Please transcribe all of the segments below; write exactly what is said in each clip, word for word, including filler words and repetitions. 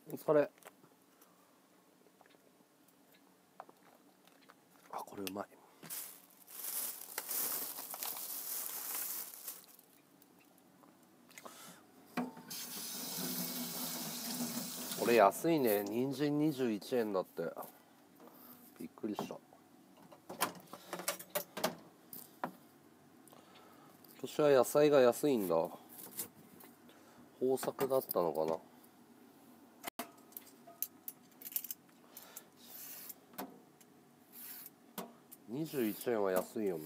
それあ、これうまい。これ安いね。人参にじゅういちえんだって。びっくりした。今年は野菜が安いんだ。豊作だったのかな。にじゅういちえんは安いよね。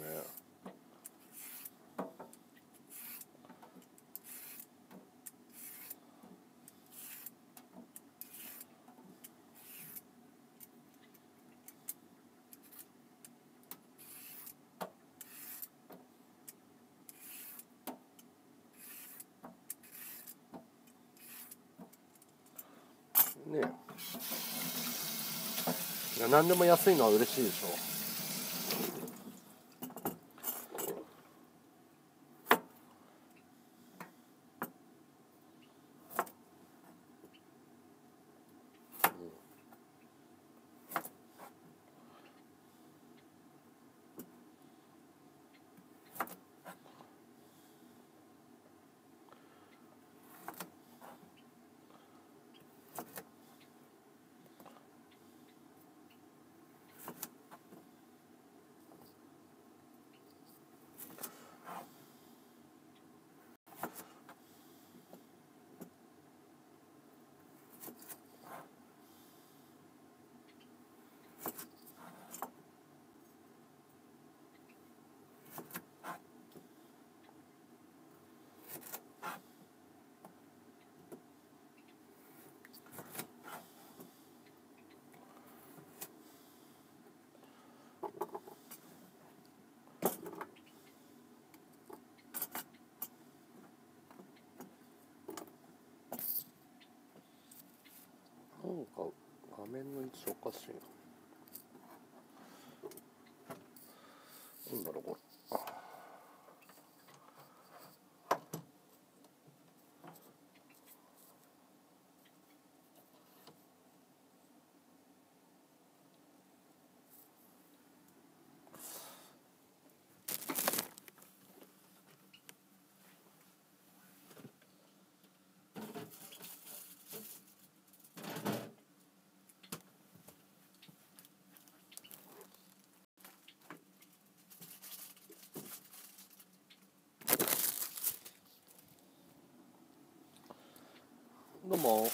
ねえ、いや何でも安いのは嬉しいでしょ。なんか画面の位置おかしいな。なんだろうこれ。どうも。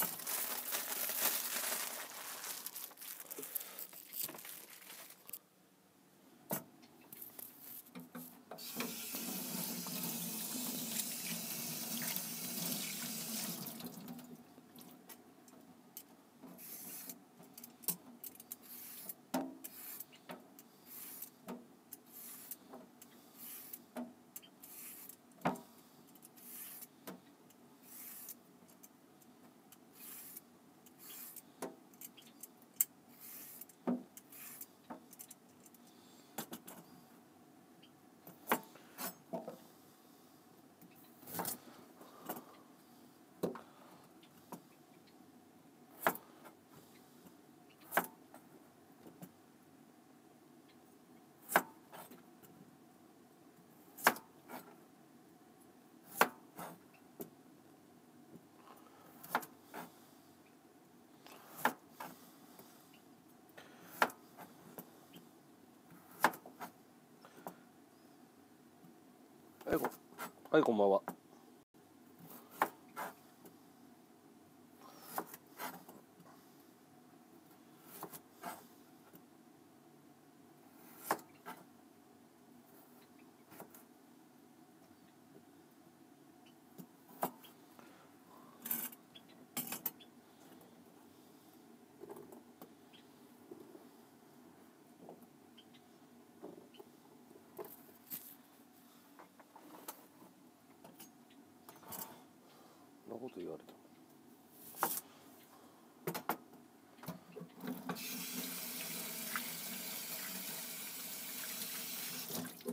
はい、こはい、こんばんは。そんなこと言われた。うん。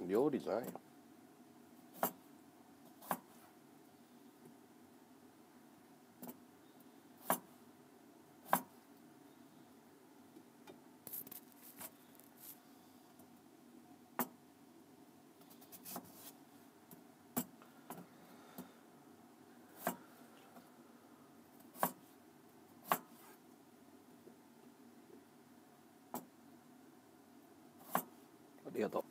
料理じゃないよ。ありがとう。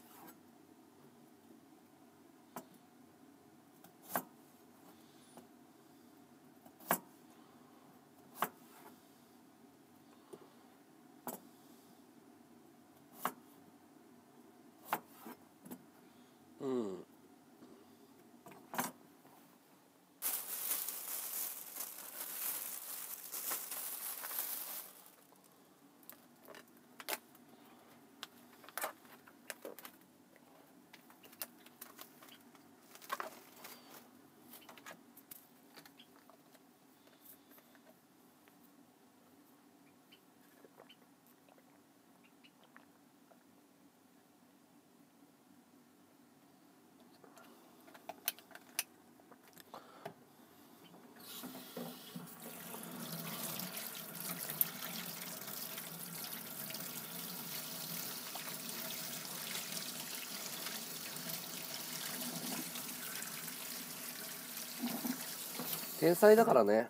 うん。天才だからね。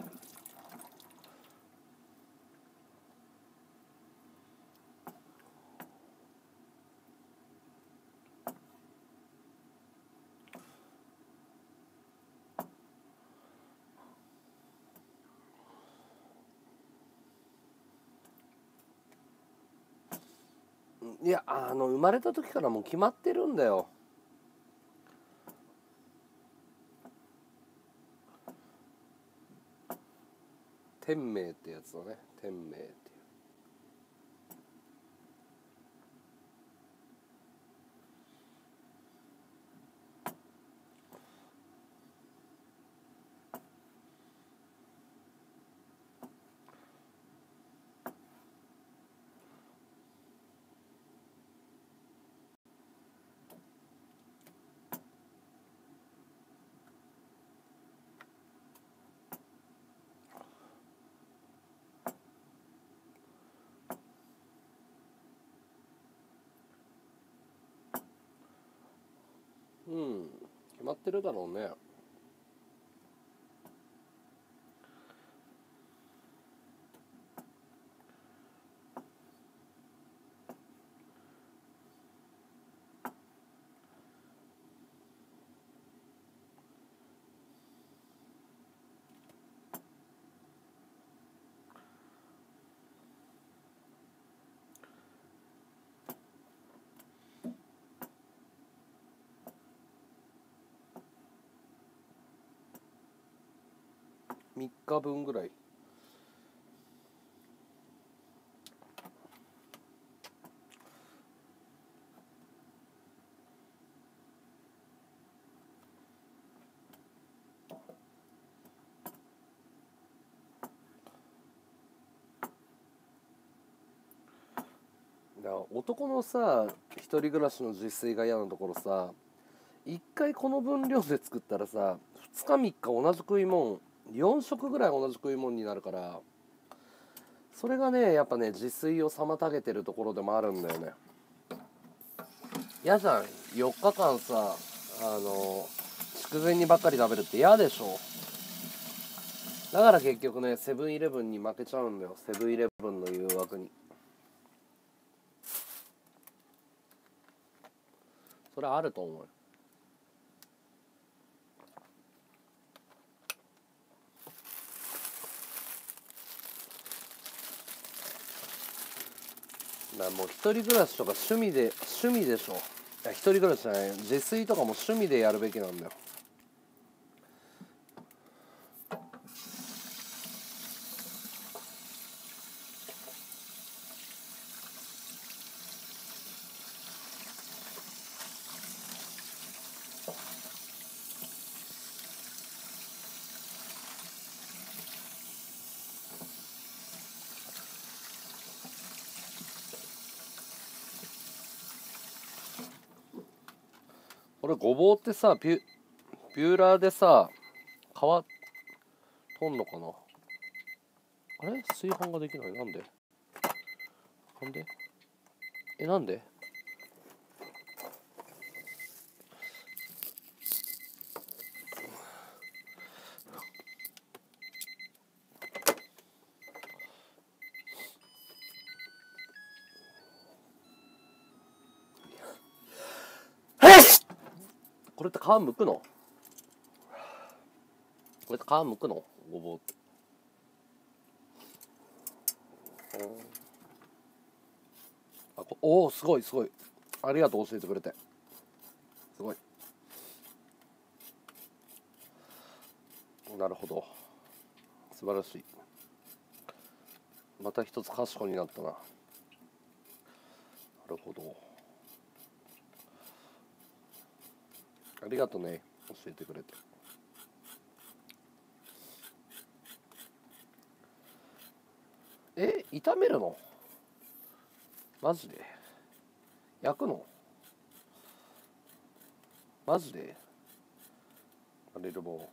いや、あの生まれた時からもう決まってるんだよ。天命ってやつだね。天命っていう。うん、決まってるだろうね。みっかぶんぐらい。だから男のさ、一人暮らしの自炊が嫌なところさ、一回この分量で作ったらさ、ふつかみっか同じ食いもんよん食ぐらい同じ食いもんになるから、それがねやっぱね自炊を妨げてるところでもあるんだよね。嫌じゃん、よっかかんさ、あの筑前煮ばっかり食べるって嫌でしょ。だから結局ねセブンイレブンに負けちゃうんだよ。セブンイレブンの誘惑に。それあると思うよ。だからもう一人暮らしとか趣味で趣味でしょ。いや一人暮らしじゃない、自炊とかも趣味でやるべきなんだよ。 これごぼうってさ、ピュピューラーでさ皮取んのかな。あれ炊飯ができない。なんでなんでえなんでこれって皮むくのこれって皮むくのごぼうって。あこおお、すごいすごい、ありがとう教えてくれて。すごい。なるほど、素晴らしい。また一つ賢になったな。なるほど、ありがとね、教えてくれて。え炒めるのマジで。焼くのマジで。あれるも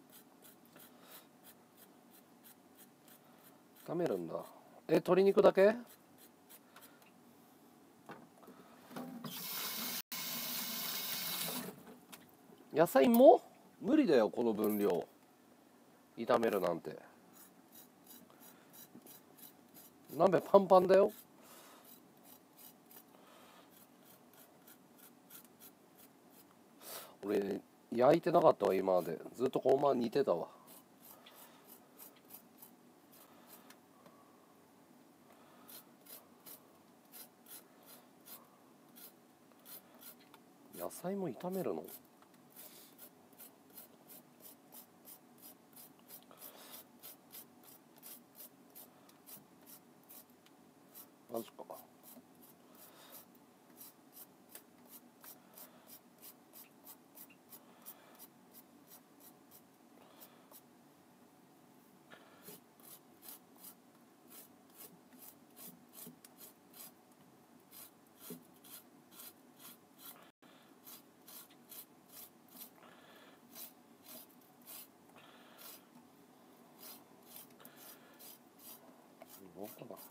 炒めるんだ。え鶏肉だけ。野菜も無理だよこの分量炒めるなんて。鍋パンパンだよ。俺焼いてなかったわ今まで。ずっとこのまま煮てたわ。野菜も炒めるの。マジか。どうかな。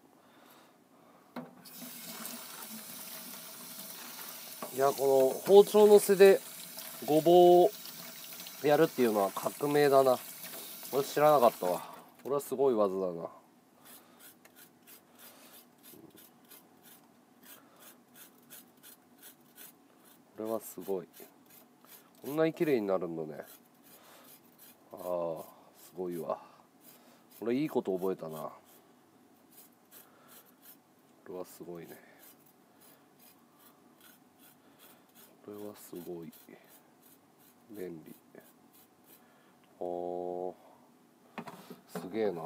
いやこの包丁の背でごぼうやるっていうのは革命だな。俺知らなかったわ。これはすごい技だな。これはすごい。こんなに綺麗になるんだね。ああすごいわ。これいいこと覚えたな。これはすごいね。これはすごい便利。あーすげえな。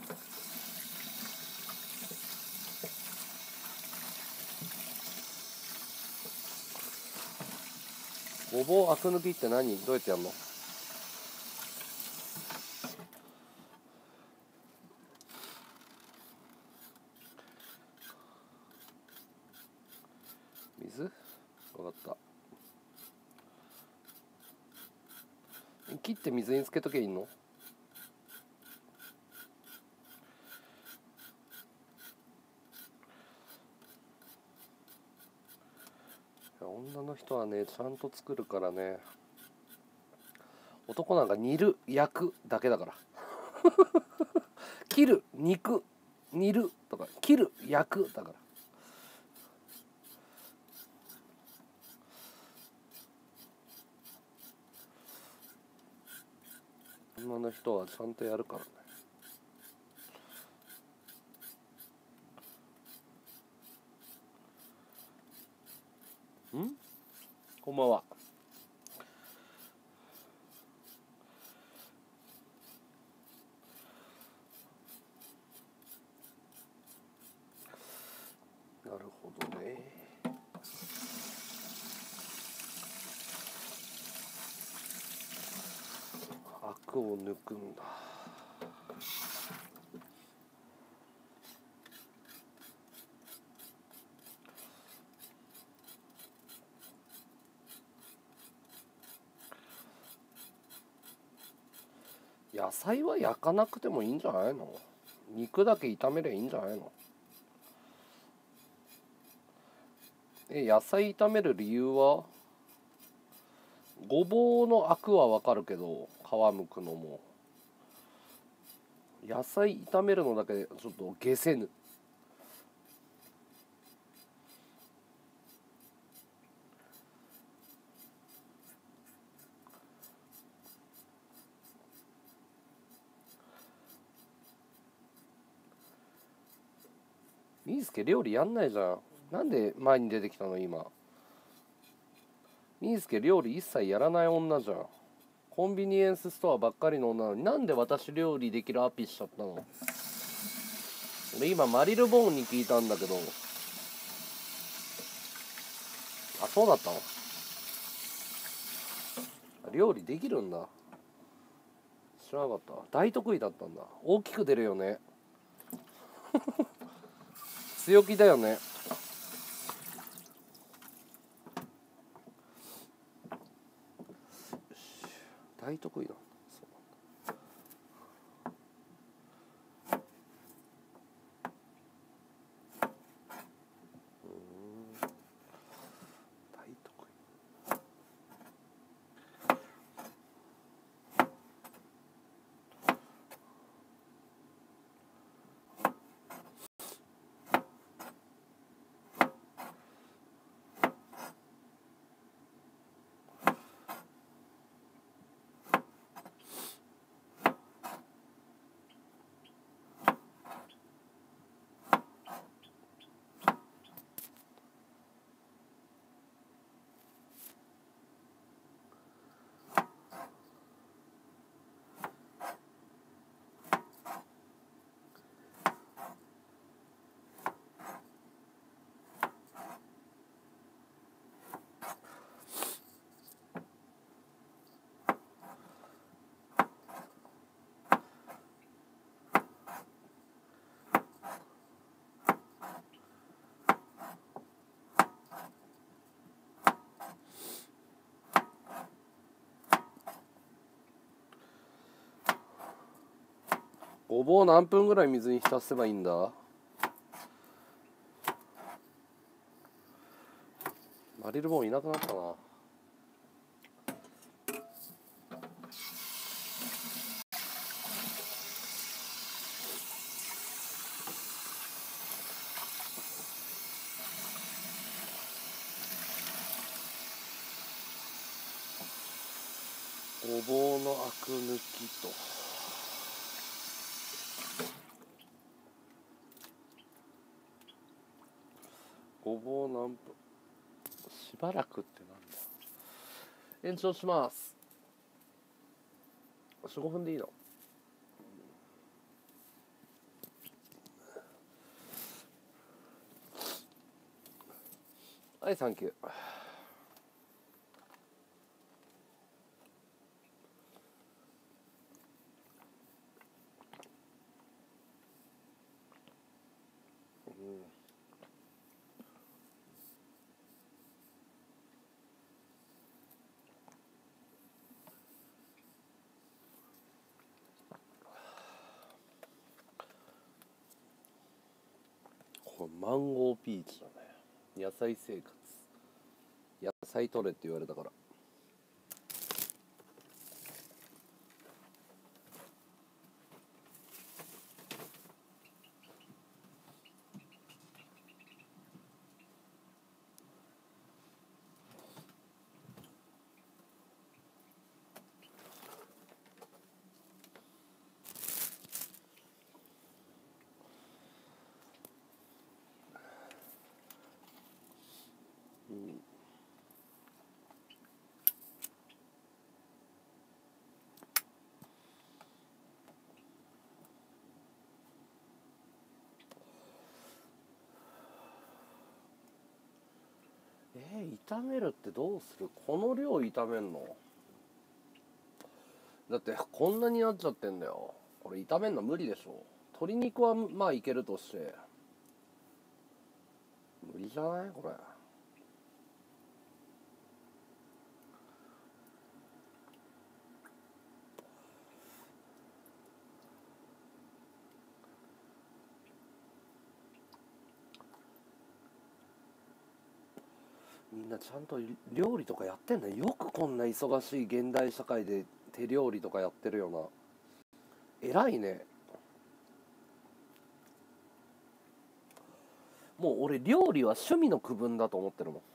ごぼうアク抜きって何どうやってやるの。水分かった。切って水につけとけいいの。女の人はねちゃんと作るからね。男なんか煮る焼くだけだから切る肉煮るとか切る焼くだから。女の人はちゃんとやるからね。んこんばんは。なるほどね。アクを抜くんだ。 野菜は焼かなくてもいいんじゃないの？肉だけ炒めりゃいいんじゃないの？え、野菜炒める理由は？ごぼうのアクはわかるけど、皮むくのも。野菜炒めるのだけちょっと解せぬ。みーすけ料理やんないじゃん。なんで前に出てきたの今。みーすけ料理一切やらない女じゃん。コンビニエンスストアばっかりの女なのに、なんで私料理できるアピしちゃったの？俺今マリルボーンに聞いたんだけど、あ、そうだったの？料理できるんだ。知らなかった。大得意だったんだ。大きく出るよね。強気だよね。大得意だ。ごぼう何分ぐらい水に浸せばいいんだ？マリルボーンいなくなったな。ごぼうのアク抜きと。ごぼう何分？しばらくってなんだ。延長します。よん、ごふんでいいの？はい、サンキュー。これマンゴーピーチだね。野菜生活。野菜取れって言われたから。うん。えー、炒めるってどうする？この量炒めんの？だってこんなになっちゃってんだよ。これ炒めんの無理でしょ。鶏肉はまあいけるとして、無理じゃないこれ。 んなちゃんと料理とかやってんだよ。くこんな忙しい現代社会で手料理とかやってるよな。偉いね。もう俺料理は趣味の区分だと思ってるもん。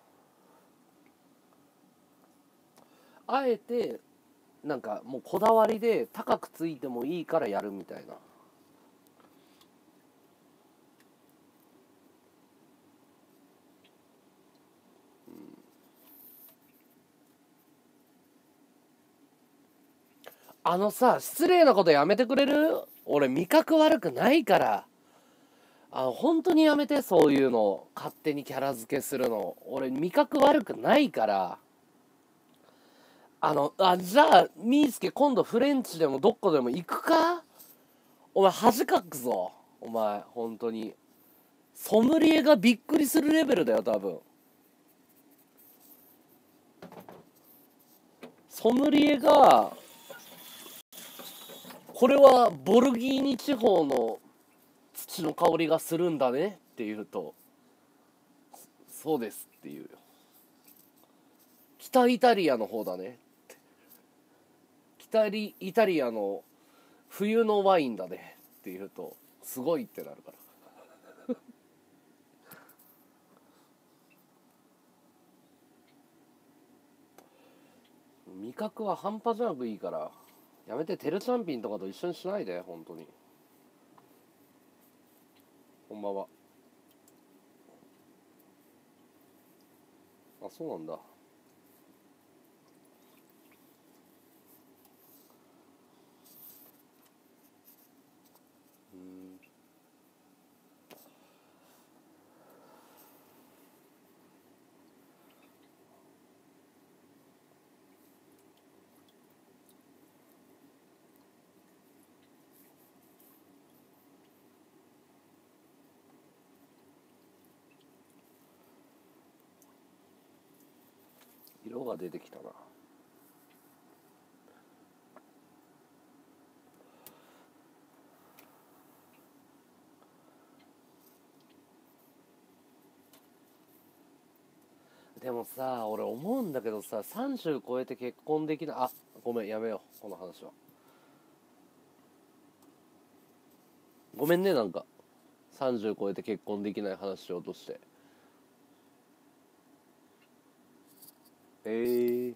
あえてなんかもうこだわりで高くついてもいいからやるみたいな。あのさ、失礼なことやめてくれる？俺味覚悪くないから。あ、本当にやめて、そういうの勝手にキャラ付けするの。俺味覚悪くないから。あのあじゃあみーすけ今度フレンチでもどっかでも行くか？お前恥かくぞ、お前本当に。ソムリエがびっくりするレベルだよ多分。ソムリエがこれはボルギーニ地方の土の香りがするんだねって言うと、そうですって言うよ。北イタリアの方だねって。北イタリアの冬のワインだねって言うと、すごいってなるから。味覚は半端じゃなくいいから、やめて。テルチャンピンとかと一緒にしないで本当に。こんばんは。あ、そうなんだ。うん。色が出てきたな。でもさ、俺思うんだけどさ、さんじゅう超えて結婚できない。あ、ごめん、やめようこの話は。ごめんね、なんかさんじゅう超えて結婚できない話しようとして。えー、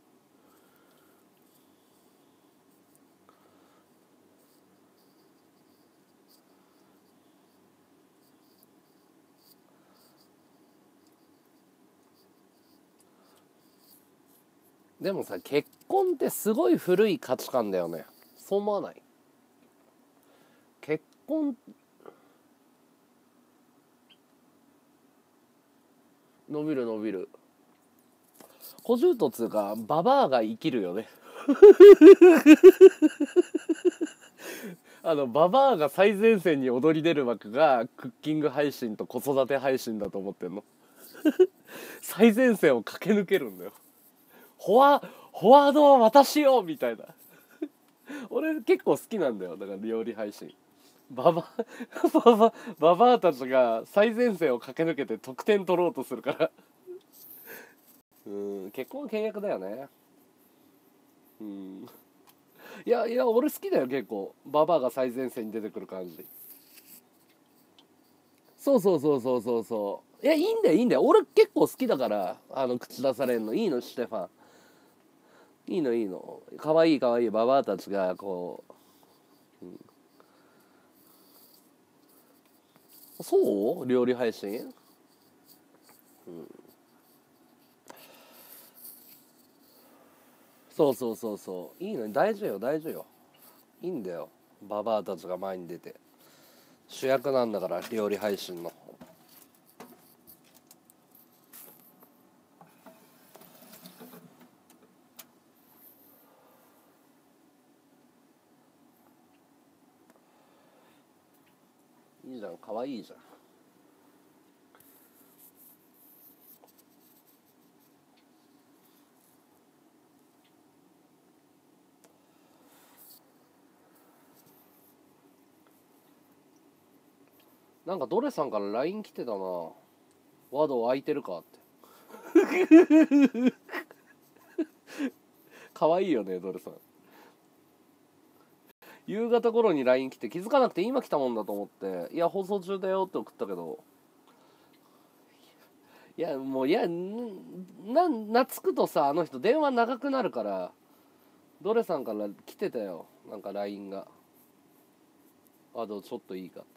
でもさ、結婚ってすごい古い価値観だよね。そう思わない？結婚伸びる伸びる。小獣とつうかババアが生きるよね。あのババアが最前線に躍り出る枠がクッキング配信と子育て配信だと思ってんの。最前線を駆け抜けるんだよ。フォワフォワードは私よみたいな。俺結構好きなんだよ、だから料理配信。ババババババアたちが最前線を駆け抜けて得点取ろうとするから。うん、結婚は契約だよね。うん。いやいや、俺好きだよ結構。ババアが最前線に出てくる感じ。そうそうそうそうそうそう。いや、いいんだよいいんだよ。俺結構好きだから、あの口出されんのいいの、シュテファン。いいのいいの。かわいいかわいいババアたちがこう。そう料理配信。そうそうそうそう。いいのに大事よ大事よ。いいんだよ。ババアたちが前に出て。主役なんだから料理配信の。いいじゃん、かわいいじゃん。なんかドレさんから ライン 来てたな。ワード空いてるかって。 かわいいよねドルさん。夕方頃に ライン 来て気づかなくて今来たもんだと思って、いや放送中だよって送ったけど、いやもういやな懐くとさ、あの人電話長くなるから、ドレさんから来てたよなんか ライン が、あどうちょっといいかって。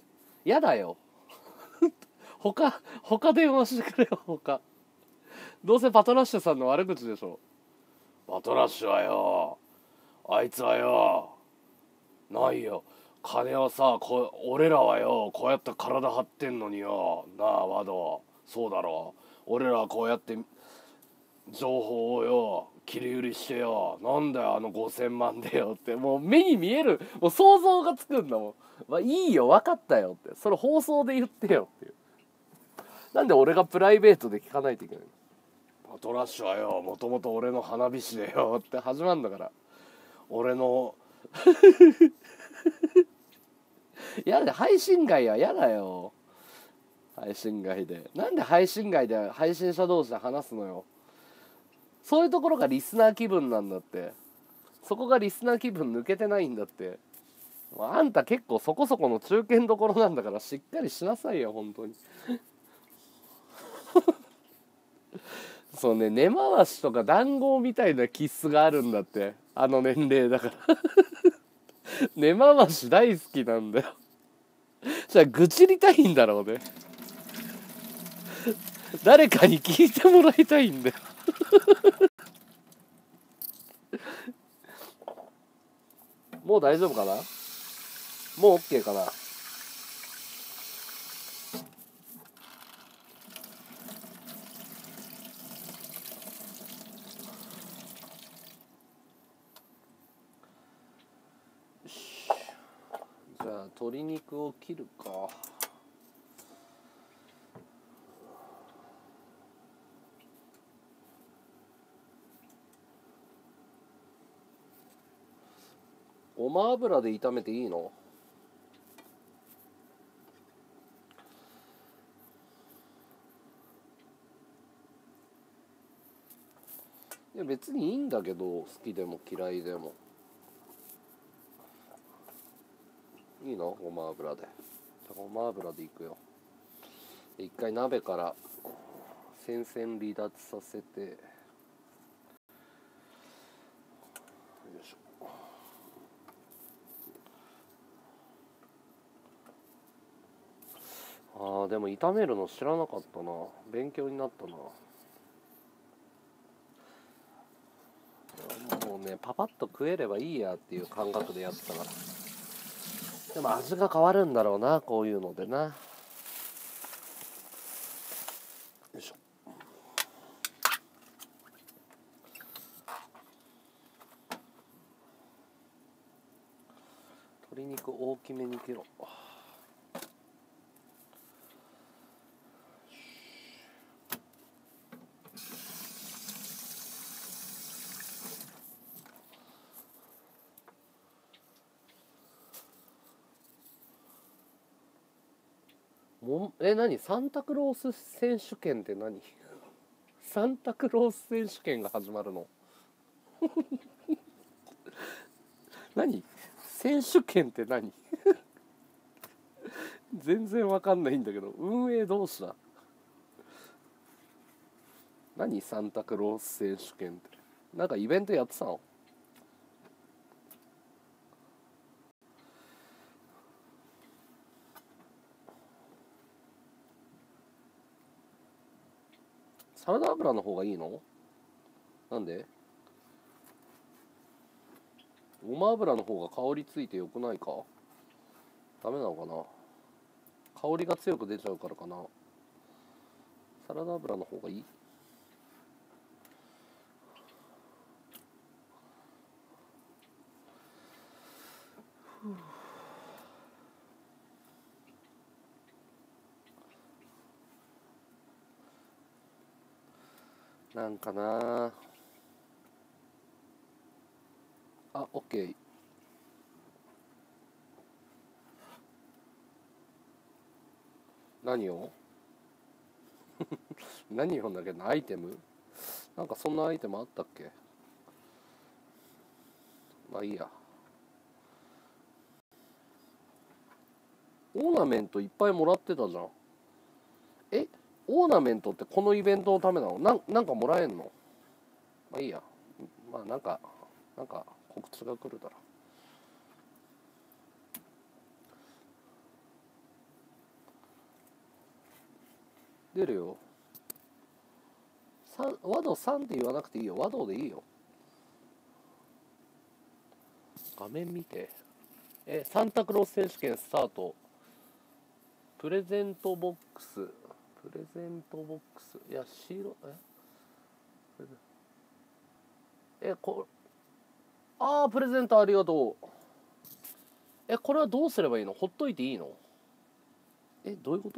やだよ他他電話してくれよ他。どうせパトラッシュさんの悪口でしょ。パトラッシュはよ、あいつはよないよ金はさ、こ俺らはよこうやって体張ってんのによなあワド、そうだろう、俺らはこうやって情報をよ切り売りしてよ、なんだよあのごせんまんでよって、もう目に見える、もう想像がつくんだもん。まあいいよ分かったよって、それ放送で言ってよっていう。なんで俺がプライベートで聞かないといけないの。パトラッシュはよもともと俺の花火師でよって始まるんだから、俺のやだ配信外はやだよ。配信外でなんで配信外で配信者同士で話すのよ。そういうところがリスナー気分なんだって。そこがリスナー気分抜けてないんだって。あんた結構そこそこの中堅どころなんだからしっかりしなさいよ本当にそうね、根回しとか談合みたいな気質があるんだって、あの年齢だから根回し大好きなんだよ。じゃあ愚痴りたいんだろうね誰かに聞いてもらいたいんだよもう大丈夫かな、もう OK かな。じゃあ鶏肉を切るか。ごま油で炒めていいの？いや別にいいんだけど、好きでも嫌いでもいいの？ごま油で。ごま油でいくよ。一回鍋から戦線離脱させて、よいしょ。あーでも炒めるの知らなかったな。勉強になったな。もうねパパッと食えればいいやっていう感覚でやってたから。でも味が変わるんだろうなこういうのでな。よいしょ。鶏肉大きめに切ろう。もえ何サンタクロース選手権って何サンタクロース選手権が始まるの何選手権って何全然わかんないんだけど、運営どうした？何サンタクロース選手権って。なんかイベントやってたの？サラダ油の方がいいの？なんで？ごま油の方が香りついてよくないか？ダメなのかな？香りが強く出ちゃうからかな。サラダ油の方がいい？なんかなあ。オッケー。何を？ 何読んだっけな、アイテムなんかそんなアイテムあったっけ。まあいいや。オーナメントいっぱいもらってたじゃん。え、オーナメントってこのイベントのためなの？なんなんかもらえんの？まあいいや。まあなんかなんか告知が来るだろ。出るよ。和道さんって言わなくていいよ。和道でいいよ。画面見て。え、サンタクロース選手権スタート。プレゼントボックス。プレゼントボックス。いや、白、ええ、こああ、プレゼントありがとう。え、これはどうすればいいの？ほっといていいの？え、どういうこと？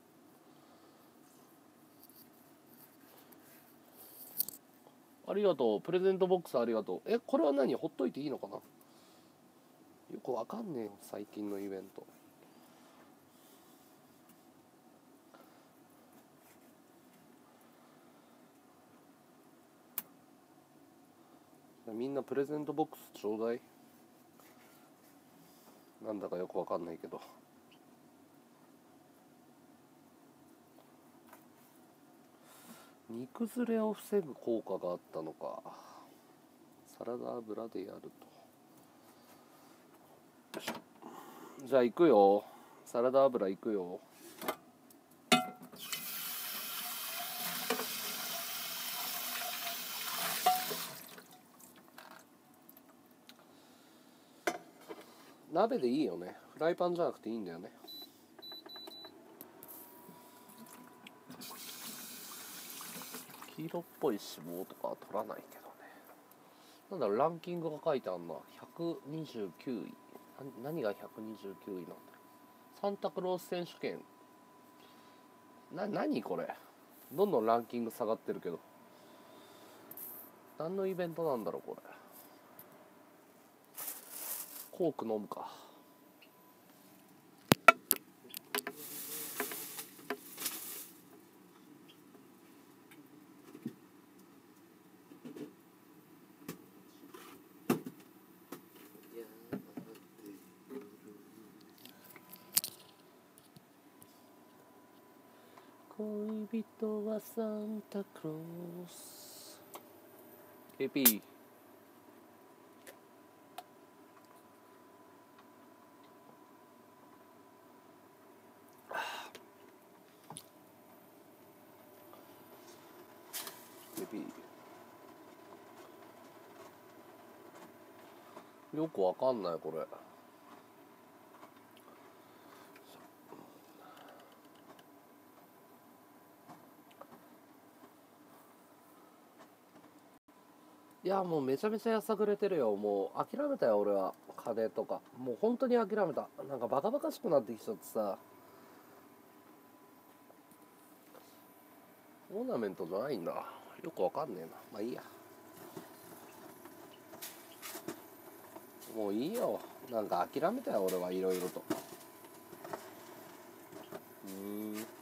ありがとう。プレゼントボックスありがとう。え、これは何？ほっといていいのかな？よくわかんねえよ、最近のイベント。みんなプレゼントボックスちょうだい。なんだかよくわかんないけど。煮崩れを防ぐ効果があったのか。サラダ油でやると。よいしょ。じゃあ行くよ。サラダ油行くよ。鍋でいいよね。フライパンじゃなくていいんだよね。黄色っぽい脂肪とかは取らないけどね。なんだろう、ランキングが書いてあんな。ひゃくにじゅうきゅうい。何がひゃくにじゅうきゅういなんだろう。サンタクロース選手権。な、何これ。どんどんランキング下がってるけど。何のイベントなんだろう、これ。コーク飲むか。恋人はサンタクロース ケーピー。 ケーピー よくわかんないこれ。いやもうめちゃめちゃやさぐれてるよ。もう諦めたよ俺は。金とかもう本当に諦めた。なんかバカバカしくなってきちゃってさ。オーナメントじゃないんだ。よくわかんねえな。まあいいや。もういいよ。なんか諦めたよ俺はいろいろと。うーん。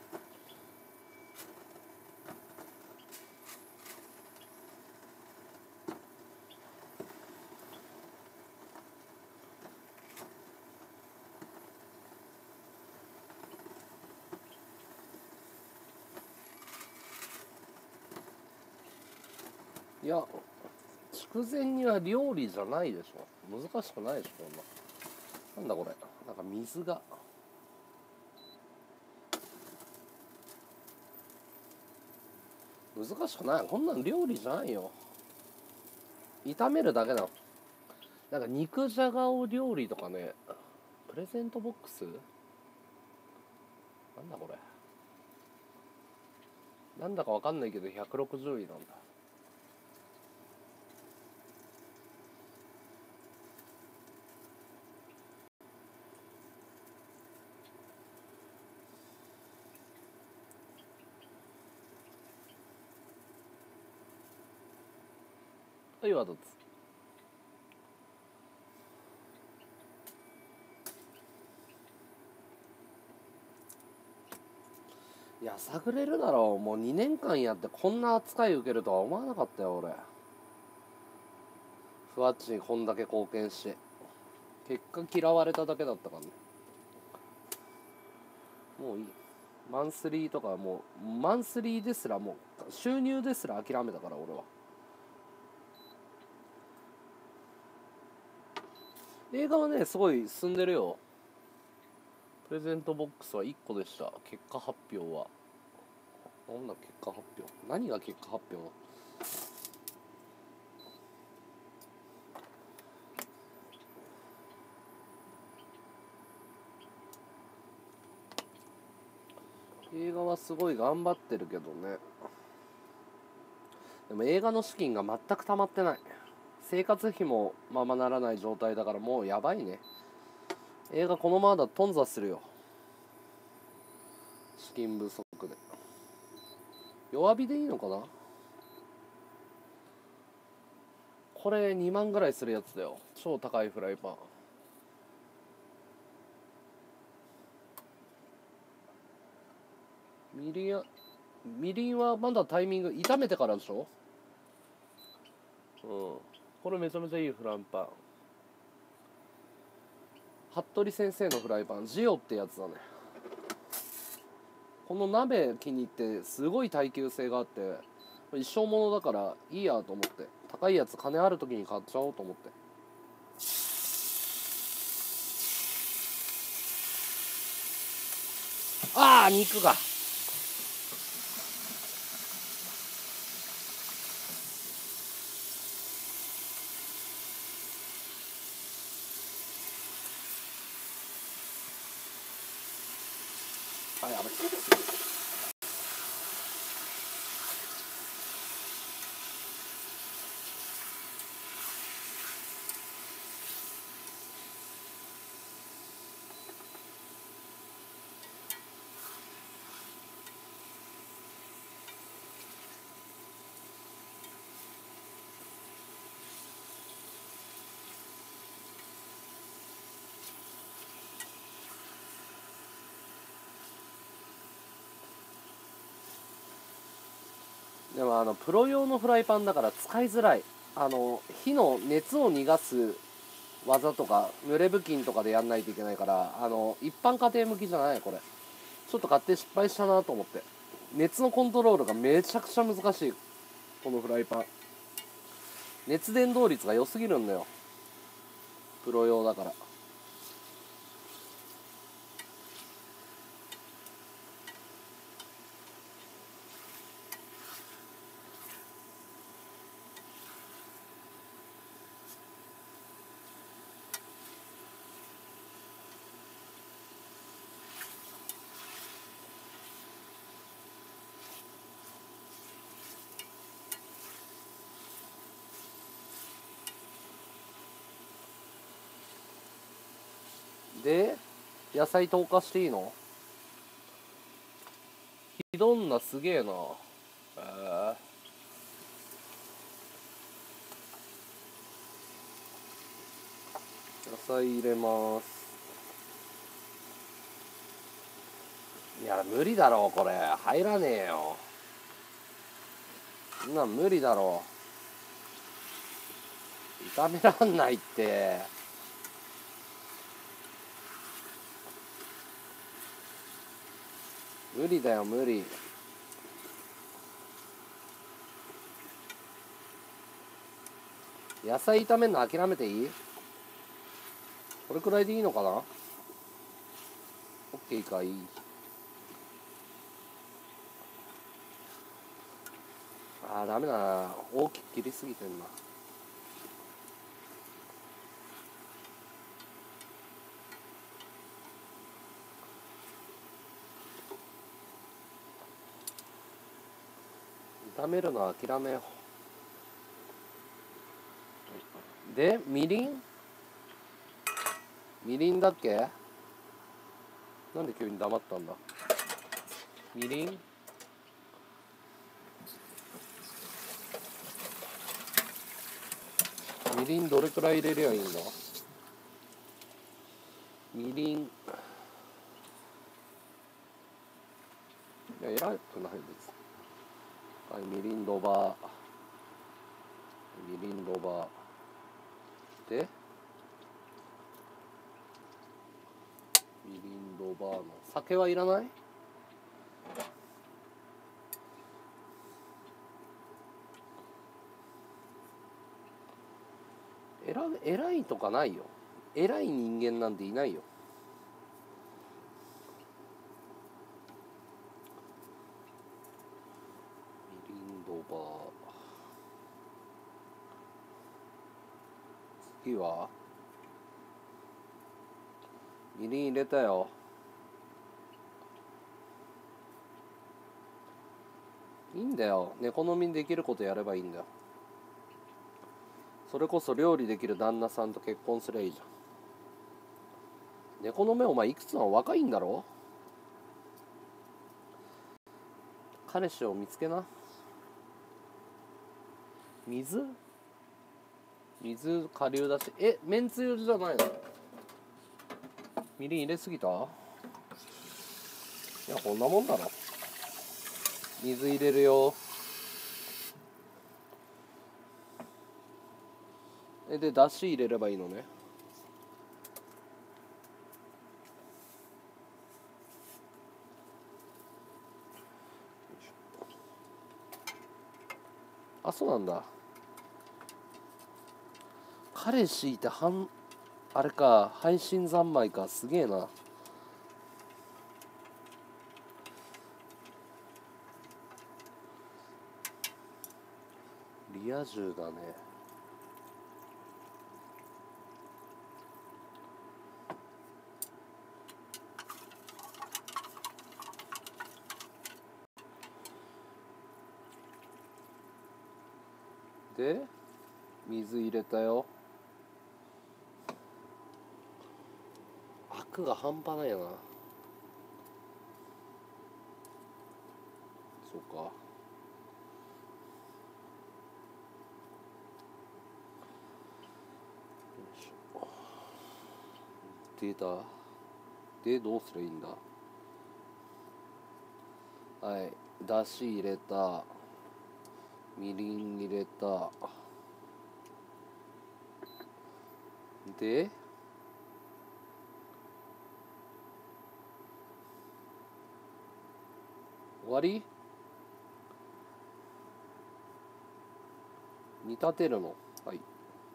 いや筑前煮は料理じゃないでしょ。難しくないでしょこんな。なんだこれ。なんか水が。難しくない。こんなん料理じゃないよ。炒めるだけだ。なんか肉じゃがを料理とかね。プレゼントボックスなんだこれ。なんだかわかんないけどひゃくろくじゅういなんだ。はい、はどうぞ。いや探れるだろう。もうにねんかんやってこんな扱い受けるとは思わなかったよ俺。ふわっちにこんだけ貢献して結果嫌われただけだったからね。もういい。マンスリーとかもうマンスリーですらもう収入ですら諦めたから俺は。映画はねすごい進んでるよ。プレゼントボックスはいっこでした。結果発表はなんだ。結果発表何が結果発表なの。映画はすごい頑張ってるけどね。でも映画の資金が全く溜まってない。生活費もままならない状態だからもうやばいね。映画このままだと頓挫するよ。資金不足で。弱火でいいのかな。これにまんぐらいするやつだよ。超高いフライパン。みりんやみりんはまだタイミング炒めてからでしょ。うん、これめちゃめちゃいいフライパン。服部先生のフライパンジオってやつだね。この鍋気に入ってすごい耐久性があって一生ものだからいいやと思って高いやつ金ある時に買っちゃおうと思って。ああ肉があやばい。でもあのプロ用のフライパンだから使いづらい。あの火の熱を逃がす技とか濡れ布巾とかでやんないといけないからあの一般家庭向きじゃないこれ。ちょっと買って失敗したなと思って。熱のコントロールがめちゃくちゃ難しいこのフライパン。熱伝導率が良すぎるんだよプロ用だから。で野菜投下していいの。ひどんなすげえな。えー、野菜入れます。いや無理だろうこれ入らねえよ。そんなん無理だろう。炒めらんないって。無理だよ無理。野菜炒めるの諦めていい。これくらいでいいのかな。オッケーかいい。あーダメだな大きく切りすぎてんな。炒めるの諦めよう。でみりんみりんだっけ。なんで急に黙ったんだ。みりんみりんどれくらい入れりゃいいんだ。みりんや偉くない別に。はい、みりんドバみりんドバでみりんドバの酒はいらない？偉偉いとかないよ。偉い人間なんていないよ。みりんドバ次はみりん入れたよ。いいんだよ、猫飲みにできることやればいいんだよ。それこそ料理できる旦那さんと結婚すりゃいいじゃん。猫の目お前いくつなの？若いんだろ？彼氏を見つけな。水水顆粒だし、え、めんつゆじゃないの？みりん入れすぎた？いや、こんなもんだろ。水入れるよ。え、で、だし入れればいいのね。あ、そうなんだ。彼氏いて半あれか、配信三昧か、すげえな。リア充だね。で、水入れたよ。アクが半端ないよな。そうか。データでどうすりゃいいんだ。はい、だし入れた、みりん入れたで、終わり？煮立てるの。はい。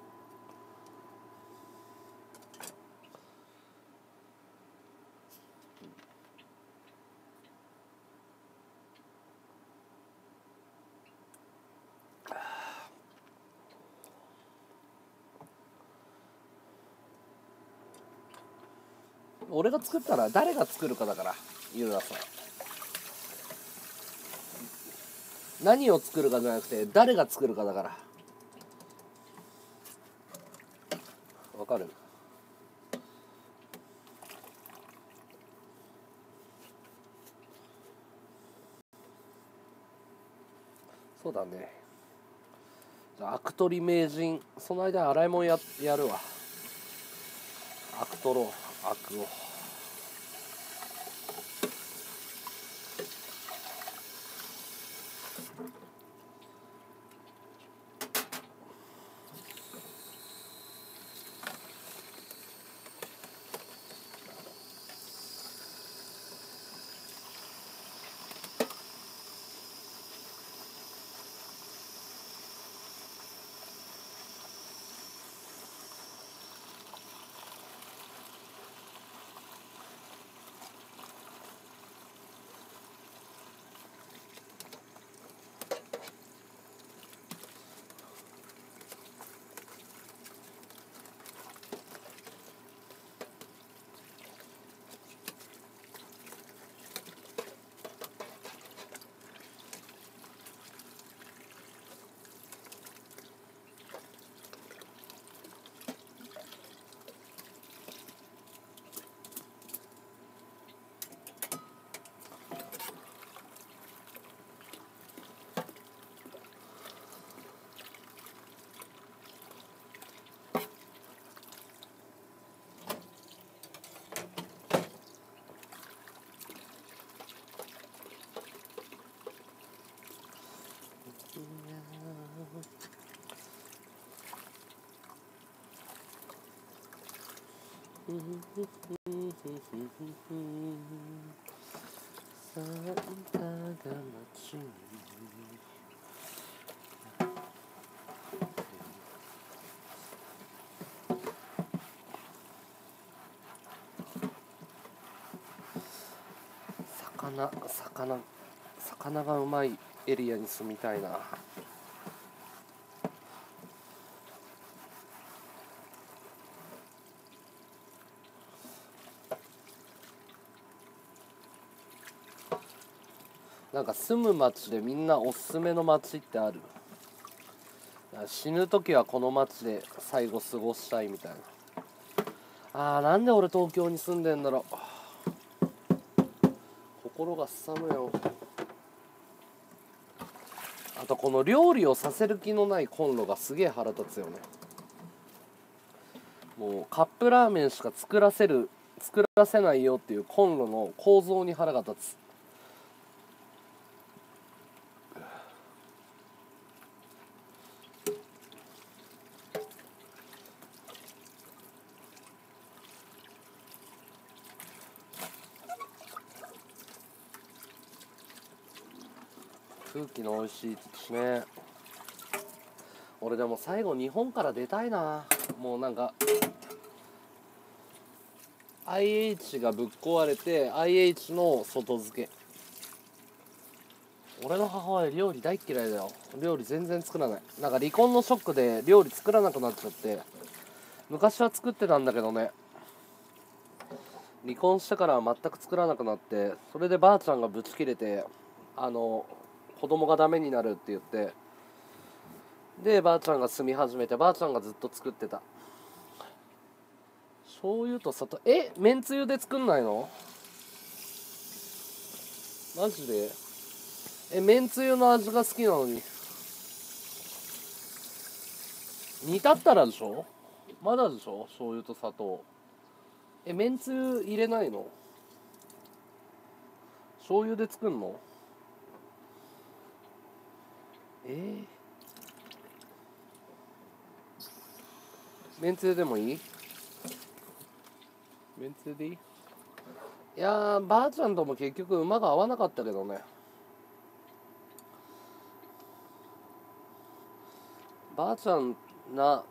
俺が作ったら誰が作るかだから、ゆうなさん。何を作るかじゃなくて誰が作るかだから。わかる？そうだね。じゃあアク取り名人、その間洗い物ややるわ。アク取ろう、アクを。 サンタが街に魚魚魚がうまいエリアに住みたいな。なんか住む町でみんなおすすめの町ってある？死ぬ時はこの町で最後過ごしたいみたいな。あー、なんで俺東京に住んでんだろう。心がすさむよ。あとこの料理をさせる気のないコンロがすげえ腹立つよね。もうカップラーメンしか作らせる作らせないよっていうコンロの構造に腹が立つ。空気の美味しいしね。俺でも最後日本から出たいな。もうなんか アイエイチ がぶっ壊れて アイエイチ の外付け。俺の母親料理大っ嫌いだよ。料理全然作らない。なんか離婚のショックで料理作らなくなっちゃって、昔は作ってたんだけどね、離婚してからは全く作らなくなって、それでばあちゃんがブチ切れて、あの子供がダメになるって言って、でばあちゃんが住み始めて、ばあちゃんがずっと作ってた。醤油と砂糖。え、めんつゆで作んないの？マジで？え、めんつゆの味が好きなのに。煮立ったらでしょ？まだでしょ？醤油と砂糖。え、めんつゆ入れないの？醤油で作んの？えー、めんつゆでもいい？めんつゆでいい？いやー、ばあちゃんとも結局馬が合わなかったけどね。ばあちゃんな、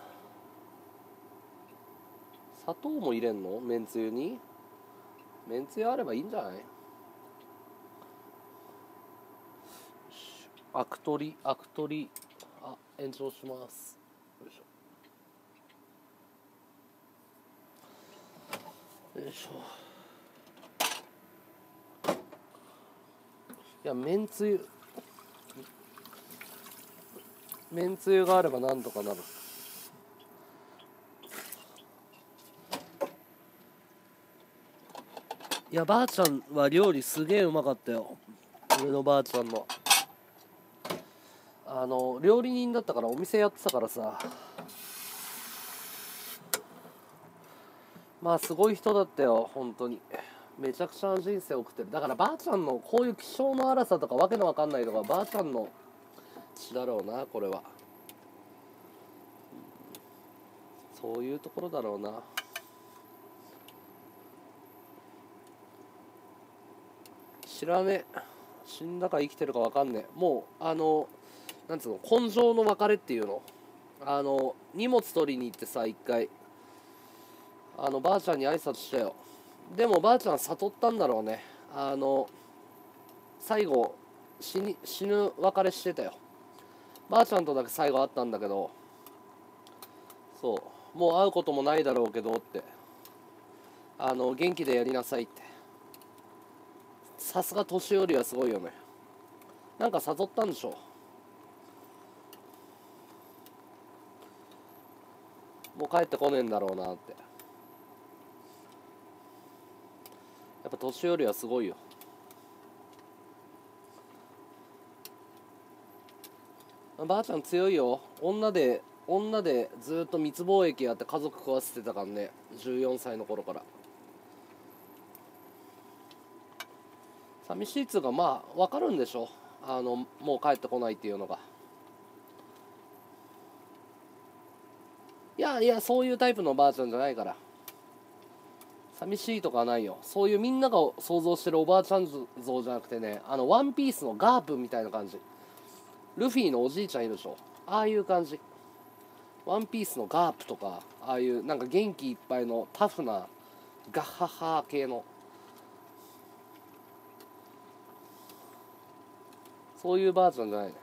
砂糖も入れんの？めんつゆに？めんつゆあればいいんじゃない？アク取り、アク取り、あ、延長します。よいしょ。よいしょ。いや、めんつゆ、めんつゆがあればなんとかなる。いや、ばあちゃんは料理すげえうまかったよ。俺のばあちゃんの。あの料理人だったからお店やってたからさ、まあすごい人だったよ本当に。めちゃくちゃな人生送ってる。だからばあちゃんのこういう気性の荒さとかわけのわかんないとかばあちゃんの血だろうな、これは。そういうところだろうな。知らねえ、死んだか生きてるかわかんねえ。もうあのなんつうの、根性の別れっていうの、あの荷物取りに行ってさ、一回あのばあちゃんに挨拶したよ。でもばあちゃん悟ったんだろうね。あの最後死に死ぬ別れしてたよ。ばあちゃんとだけ最後会ったんだけど、そうもう会うこともないだろうけどって、あの元気でやりなさいって。さすが年寄りはすごいよね。なんか誘ったんでしょ。もう帰ってこねえんだろうなって。やっぱ年寄りはすごいよ。ばあちゃん強いよ。女で女でずっと密貿易やって家族食わせてたからね、じゅうよんさいの頃から。寂しいっつうか、まあ分かるんでしょ、あのもう帰ってこないっていうのが。いやいや、そういうタイプのばあちゃんじゃないから。 寂しいとかはないよ。そういうみんなが想像してるおばあちゃん像じゃなくてね、あのワンピースのガープみたいな感じ。ルフィのおじいちゃんいるでしょ、ああいう感じ。ワンピースのガープとか、ああいうなんか元気いっぱいのタフなガッハハ系の、そういうばあちゃんじゃないね。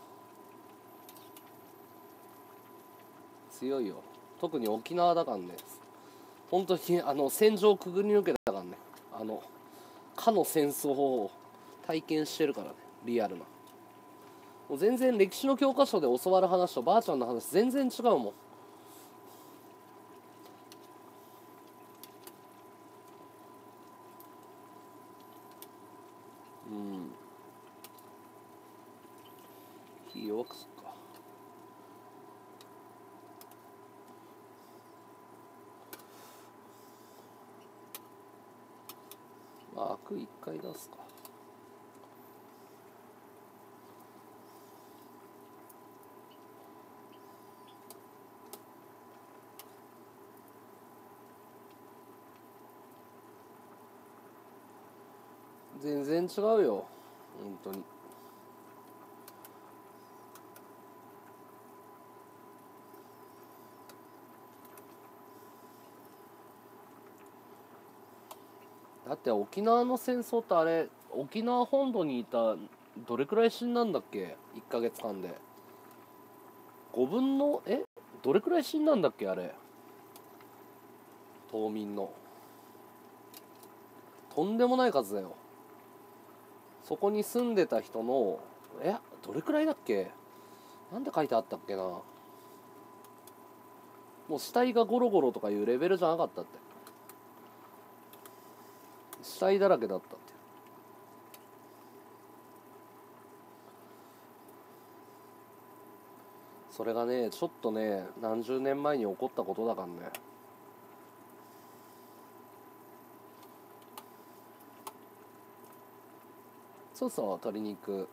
強いよ。特に沖縄だからね、本当にあの戦場をくぐり抜けたからね、あのかの戦争を体験してるからね、リアルな。もう全然歴史の教科書で教わる話とばあちゃんの話全然違うもん。うん。火弱くすっか。まあ、アク一回出すか。全然違うよ、本当に。だって沖縄の戦争ってあれ、沖縄本土にいたどれくらい死んだんだっけ、いっかげつかんで。ごぶんのえどれくらい死んだんだっけあれ、島民の。とんでもない数だよ。そこに住んでた人の、えどれくらいだっけ、なんで書いてあったっけな。もう死体がゴロゴロとかいうレベルじゃなかったって。死体だらけだったって。それがね、ちょっとね、何十年前に起こったことだからね。そうそう、鶏肉。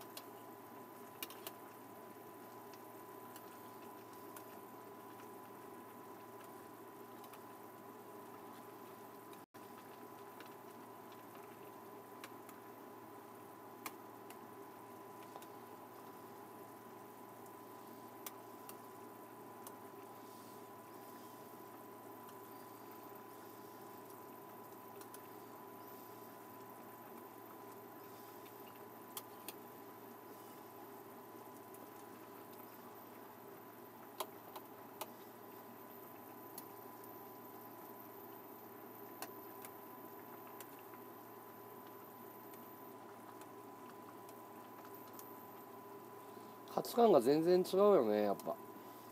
価値観が全然違うよね、やっぱ。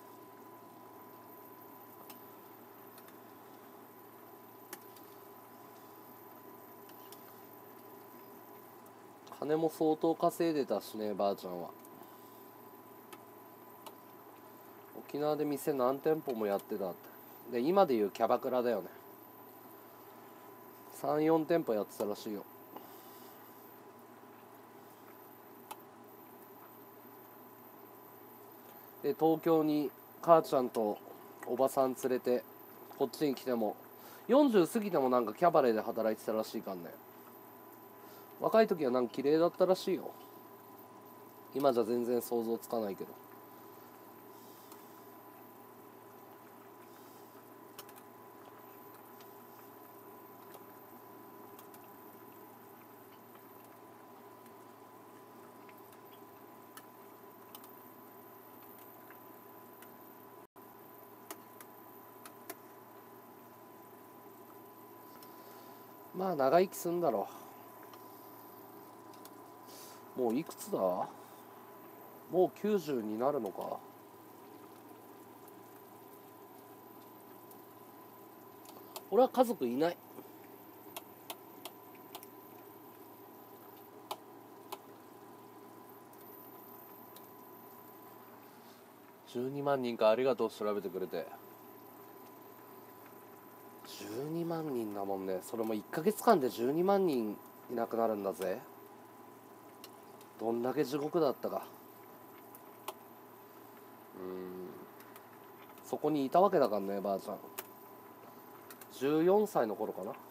金も相当稼いでたしね、ばあちゃんは。沖縄で店何店舗もやってたって。で、今でいうキャバクラだよね。さん、よん店舗やってたらしいよ。で、東京に母ちゃんとおばさん連れてこっちに来ても、よんじゅう過ぎてもなんかキャバレーで働いてたらしいからね。若い時はなんか綺麗だったらしいよ。今じゃ全然想像つかないけど。まあ長生きすんだろう。もういくつだ、もうきゅうじゅうになるのか。俺は家族いない。じゅうにまん人か、ありがとう調べてくれて。じゅうにまん人だもんね。それもいっかげつかんでじゅうにまん人いなくなるんだぜ。どんだけ地獄だったか。うーん、そこにいたわけだからね、ばあちゃん。 じゅうよんさいの頃かな。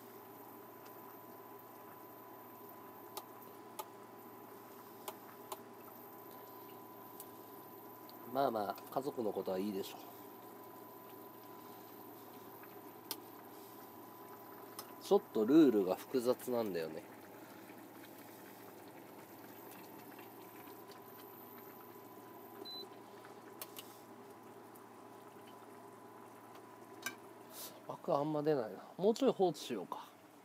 まあまあ家族のことはいいでしょう。ちょっとルールが複雑なんだよね。枠あんま出ないな。もうちょい放置しようか。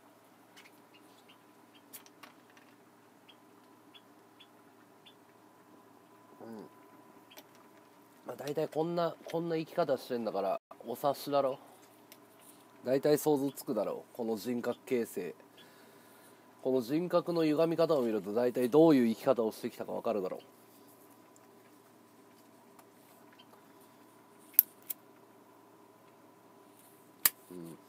うんまあ大体こんなこんな生き方してんだからお察しだろ。大体想像つくだろう。この人格形成、この人格の歪み方を見ると大体どういう生き方をしてきたかわかるだろう。うん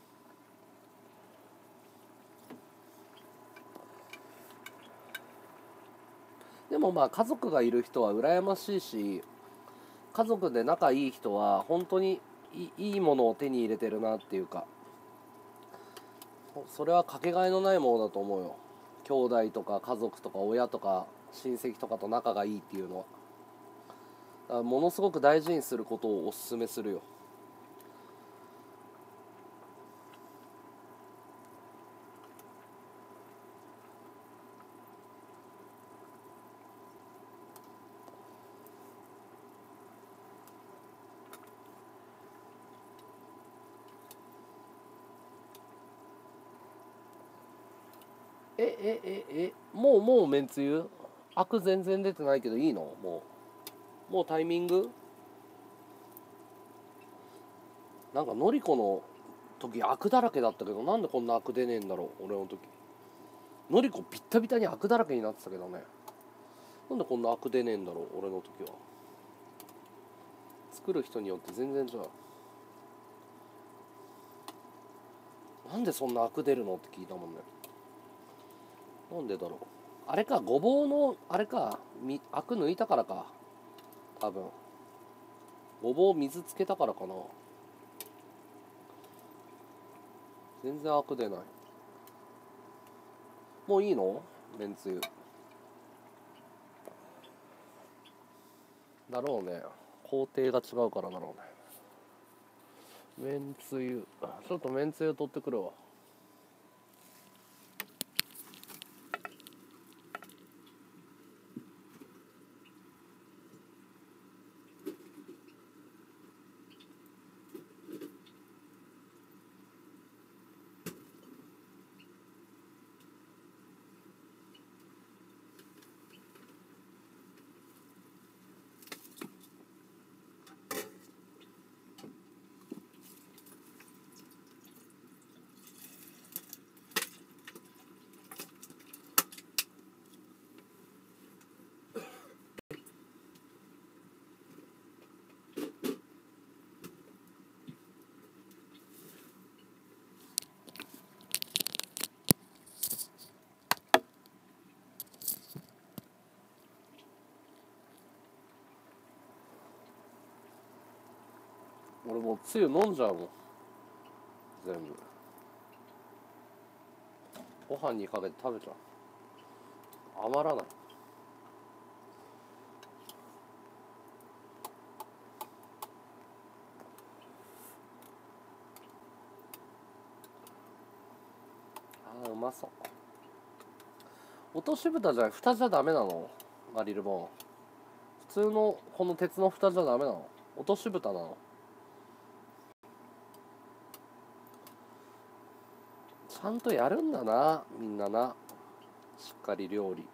でもまあ家族がいる人は羨ましいし、家族で仲いい人は本当にいいいものを手に入れてるなっていうか、それはかけがえのないものだと思うよ。兄弟とか家族とか親とか親戚とかと仲がいいっていうのは、だからものすごく大事にすることをおすすめするよ。ええええもうもうめんつゆアク全然出てないけどいいの？もうもうタイミング？なんかのりこの時アクだらけだったけど、なんでこんなアク出ねえんだろう。俺の時のりこビッタビタにアクだらけになってたけどね。なんでこんなアク出ねえんだろう。俺の時は作る人によって全然違う。なんでそんなアク出るのって聞いたもんね。なんでだろう。あれか、ごぼうのあれか、みアク抜いたからか。多分ごぼう水つけたからかな。全然アク出ない。もういいの？めんつゆだろうね。工程が違うからだろうね。めんつゆちょっとめんつゆ取ってくるわ。俺もうつゆ飲んじゃうもん全部。ご飯にかけて食べちゃう。余らない。あーうまそう。落とし蓋じゃない、蓋じゃダメなの？ガリルボーン普通のこの鉄の蓋じゃダメなの？落とし蓋なの？ちゃんとやるんだなみんなな。しっかり料理。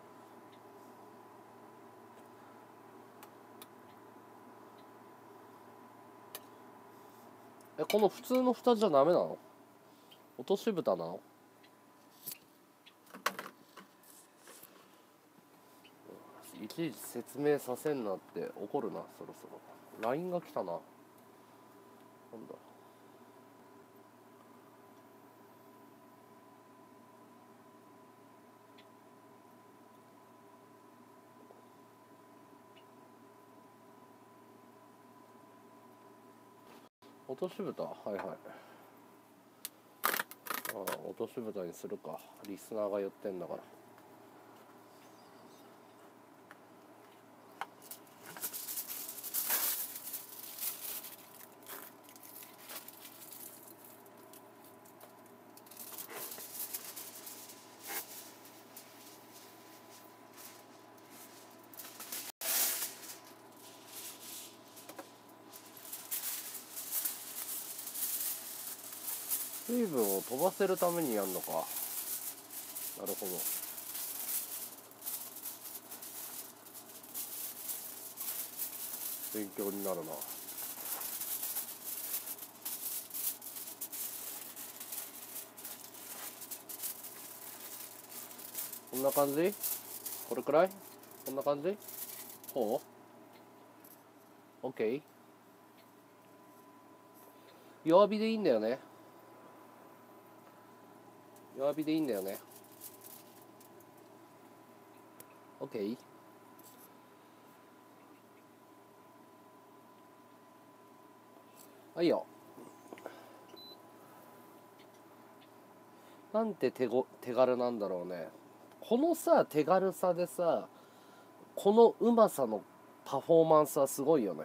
えこの普通の蓋じゃダメなの？落とし蓋なの？いちいち説明させんなって怒るな。そろそろ ライン が来たな。なんだ落とし蓋。はいはい。 ああ、落とし蓋にするか。リスナーが言ってんだから。水分を飛ばせるためにやるのか。なるほど。勉強になるな。こんな感じ？これくらい？こんな感じ？ほう？ OK。 弱火でいいんだよね。弱火でいいんだよね。 OK。 はいよ。なんて手ご手軽なんだろうね。このさ手軽さでさ、このうまさのパフォーマンスはすごいよね。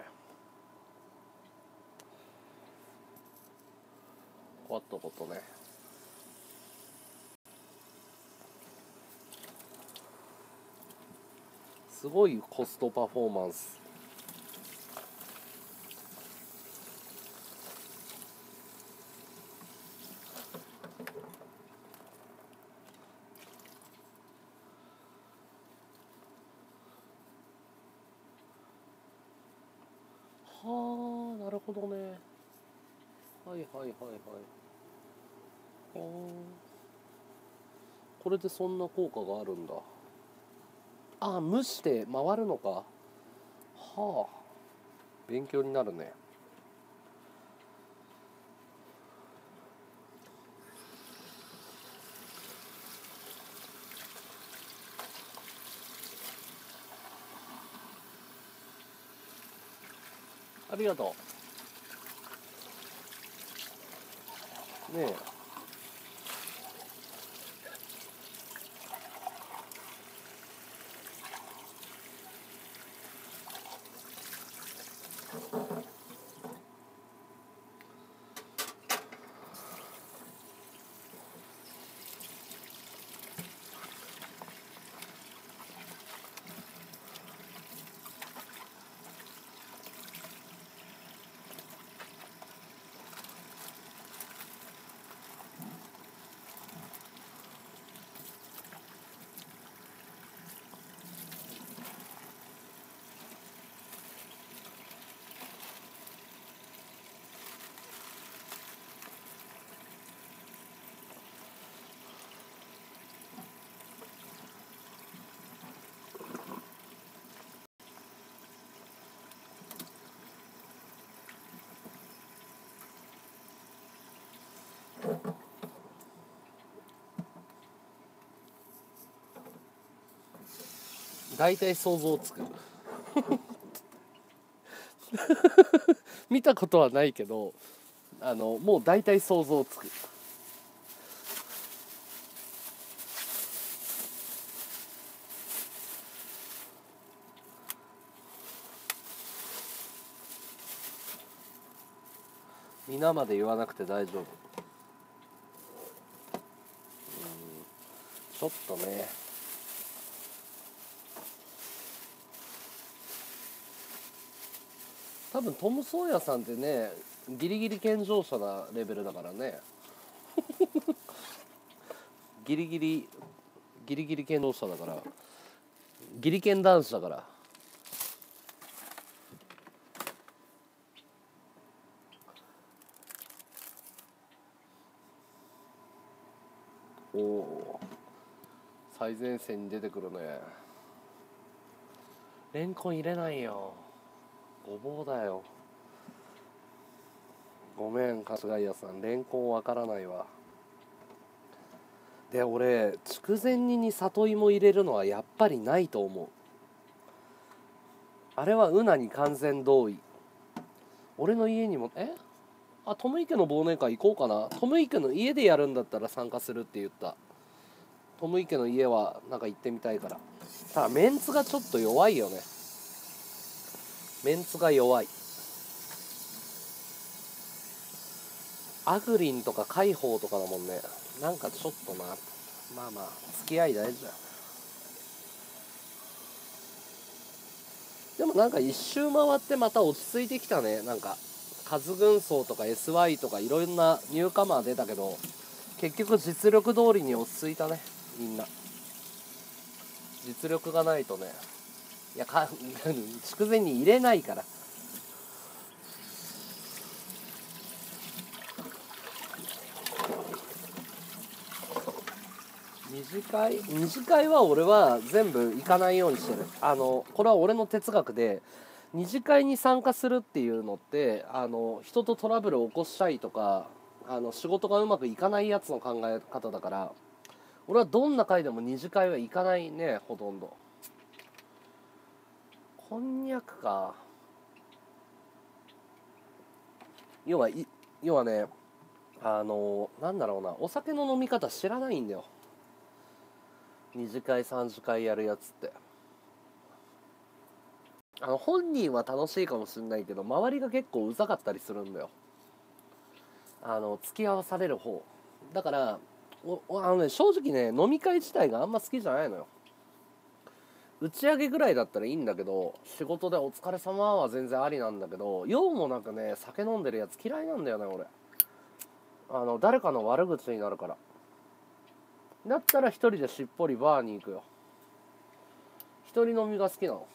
こうやったことね。すごいコストパフォーマンス。はあ、なるほどね。はいはいはいはい。はあ、これでそんな効果があるんだ。ああ、蒸して回るのか。はあ、勉強になるね。ありがとう。ねえ。大体想像つく。見たことはないけど、あのもう大体想像つく。皆まで言わなくて大丈夫。うん、ちょっとね。多分トム・ソーヤさんってね、ギリギリ健常者なレベルだからね。ギリギリギリギリ健常者だから、ギリ健男子だから。おお、最前線に出てくるね。レンコン入れないよ、ごぼうだよ。ごめん春日井屋さん、レンコンわからないわ。で俺筑前煮に里芋入れるのはやっぱりないと思う。あれはうなに完全同意。俺の家にもえあ、トム池の忘年会行こうかな。トム池の家でやるんだったら参加するって言った。トム池の家はなんか行ってみたいから。ただメンツがちょっと弱いよね。メンツが弱い。アグリンとか海宝とかだもんね。なんかちょっとな。まあまあ付き合い大事だよ。でもなんか一周回ってまた落ち着いてきたね。なんかカズ軍曹とか エスワイ とかいろんなニューカマー出たけど、結局実力通りに落ち着いたね。みんな実力がないとね、いやか筑前に入れないから。二次会二次会は俺は全部行かないようにしてる。あのこれは俺の哲学で、二次会に参加するっていうのって、あの人とトラブルを起こしたいとか、あの仕事がうまくいかないやつの考え方だから、俺はどんな会でも二次会は行かないね。ほとんど。こんにゃくか。要はい要はね、あのなんだろうな、お酒の飲み方知らないんだよ。二次会三次会やるやつって、あの本人は楽しいかもしれないけど、周りが結構うざかったりするんだよ。あの付き合わされる方だから。おあの、ね、正直ね、飲み会自体があんま好きじゃないのよ。打ち上げぐらいだったらいいんだけど、仕事でお疲れ様は全然ありなんだけど、用もなくね酒飲んでるやつ嫌いなんだよね俺。あの誰かの悪口になるから。だったら一人でしっぽりバーに行くよ。一人飲みが好きなの。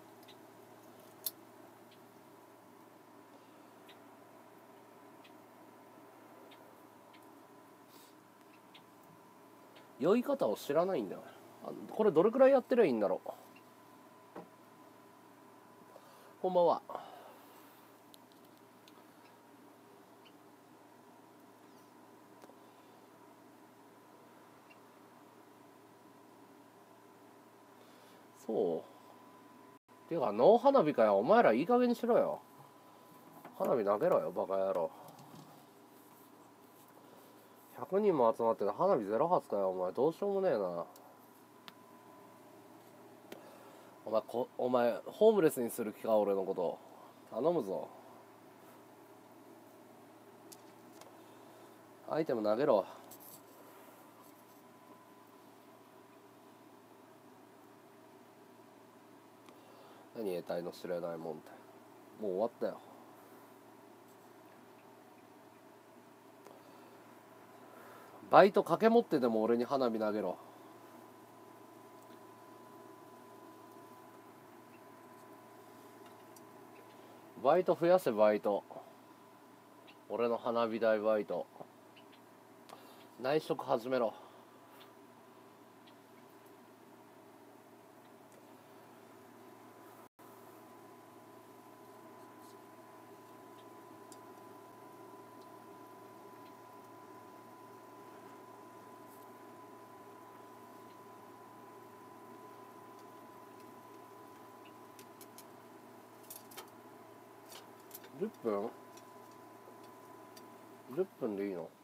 酔い方を知らないんだよね。これどれくらいやってりゃいいんだろう。こんばんは。そうていうか、ノー花火かよ。お前らいい加減にしろよ。花火投げろよバカ野郎。ひゃくにんも集まってて花火ゼロ発かよ。お前どうしようもねえな。お前こお前ホームレスにする気か。俺のこと頼むぞ。アイテム投げろ。何得体の知れないもんって。もう終わったよ。バイト掛け持ってでも俺に花火投げろ。バイト増やせ。バイト俺の花火代バイト。内職始めろ。じゅっぷん ?じゅっ 分でいいの？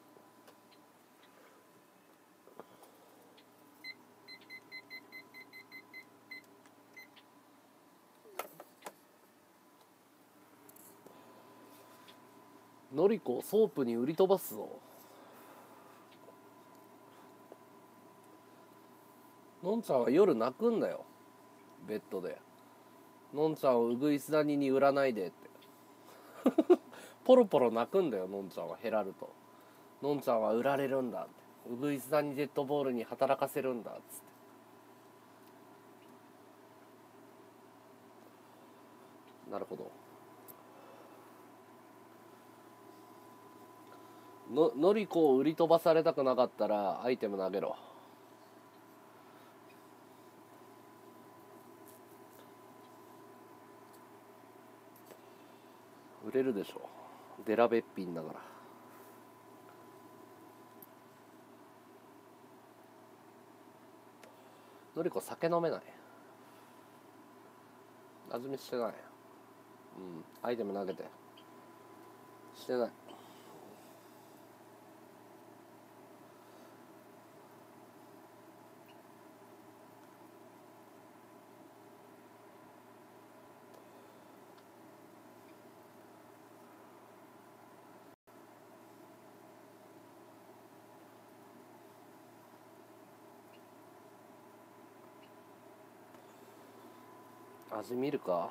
のりこソープに売り飛ばすぞ。のんちゃんは夜泣くんだよベッドで。のんちゃんをうぐいす谷に売らないでってポロポロ泣くんだよ。のんちゃんは減らると。のんちゃんは売られるんだって。うぐいす谷デッドボールに働かせるんだっつって。なるほど。ののりこを売り飛ばされたくなかったらアイテム投げろ。売れるでしょ。デラべっぴんだから。のりこ酒飲めない。味見してない。うんアイテム投げて。してない。 味見るか。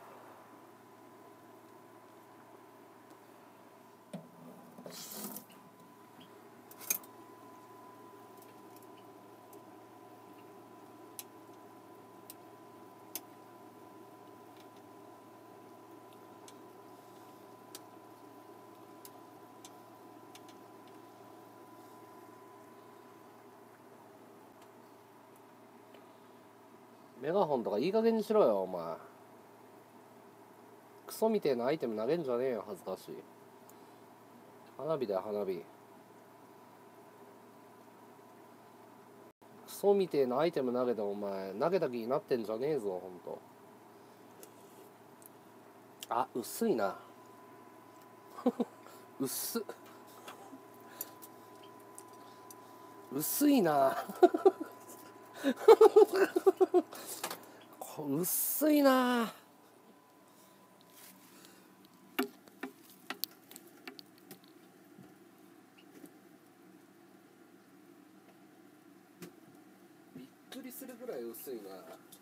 メガホンとかいい加減にしろよお前。クソみてえなアイテム投げんじゃねえよ、恥ずかしい。花火だよ花火。クソみてえなアイテム投げてお前投げた気になってんじゃねえぞほんと。あ、薄いな薄っ薄いな薄いな。びっくりするぐらい薄いな。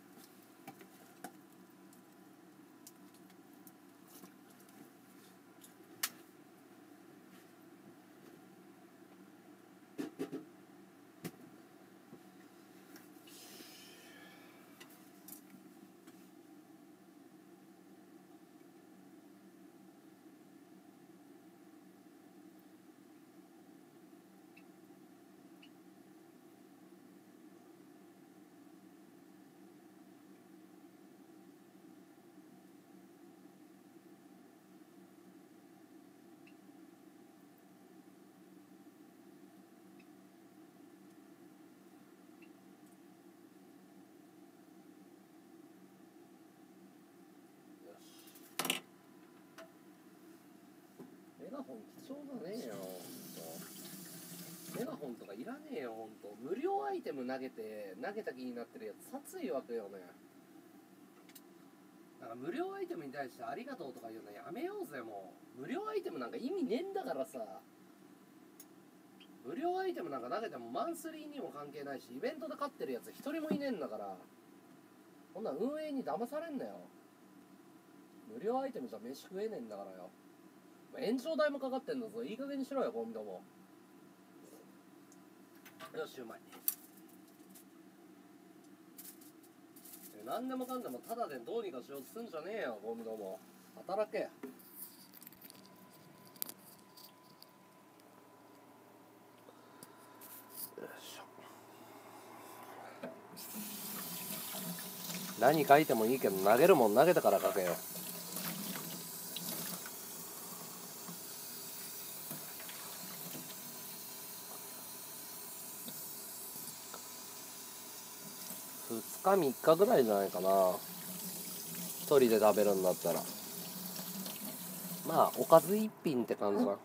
メガホン貴重だねえよほんと。メガホンとかいらねえよほんと。無料アイテム投げて投げた気になってるやつ殺意湧くよね。なんか無料アイテムに対してありがとうとか言うのやめようぜもう。無料アイテムなんか意味ねえんだからさ。無料アイテムなんか投げてもマンスリーにも関係ないし、イベントで勝ってるやつ一人もいねえんだから、こんな運営に騙されんなよ。無料アイテムじゃ飯食えねえんだからよ。延長代もかかってんだぞ。いい加減にしろよコンビども。よしうまい。何でもかんでもタダでどうにかしようとすんじゃねえよコンビども。働け。よいしょ。何書いてもいいけど投げるもん投げてから書けよ。ふつかみっかぐらいじゃないかな、一人で食べるんだったら。まあおかず一品って感じだ。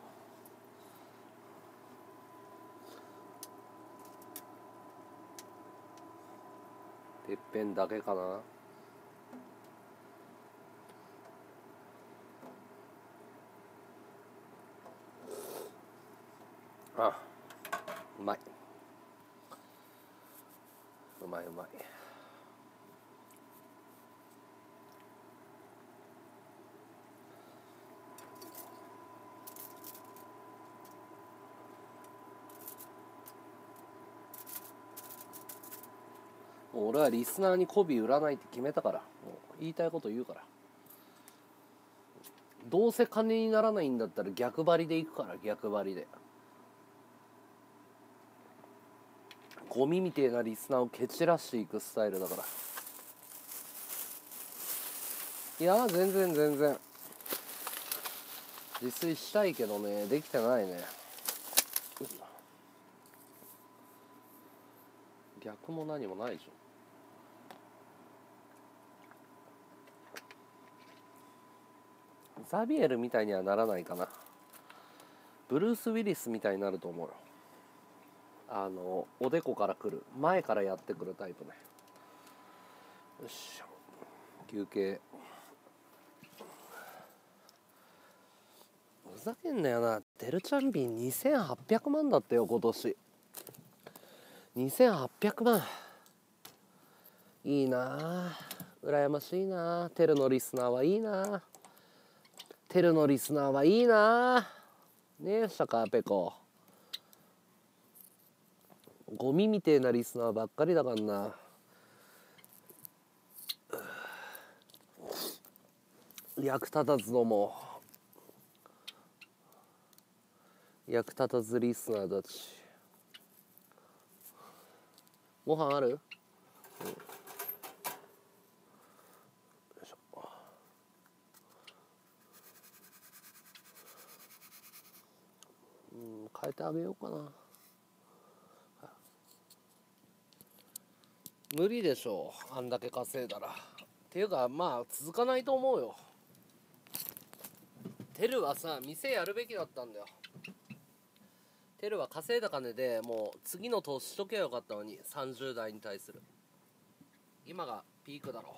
てっぺんだけかな。あ、うまい。うまいうまい。もう俺はリスナーに媚び売らないって決めたから、もう言いたいこと言うから。どうせ金にならないんだったら逆張りでいくから、逆張りで。ゴミみてえなリスナーを蹴散らしていくスタイルだから。いや全然全然自炊したいけどね、できてないね。逆も何もないでしょ。ザビエルみたいにはならないかな。ブルース・ウィリスみたいになると思うよ。あのおでこから来る、前からやってくるタイプね。よし休憩。ふざけんなよな。デルチャンビンにせんはっぴゃくまんだってよ今年。にせんはっぴゃくまんいいなあ。 羨ましいな。テルのリスナーはいいな。テルのリスナーはいいな。ねえシャカーペコ、ゴミみてえなリスナーばっかりだからな。役立たずのも役立たずリスナーたち。ご飯ある？うん、よいしょ。うん、変えてあげようかな。無理でしょう、あんだけ稼いだら。っていうかまあ続かないと思うよ。テルはさ、店やるべきだったんだよ。テルは稼いだ金でもう次の投資しとけばよかったのに、さんじゅう代に対する。今がピークだろ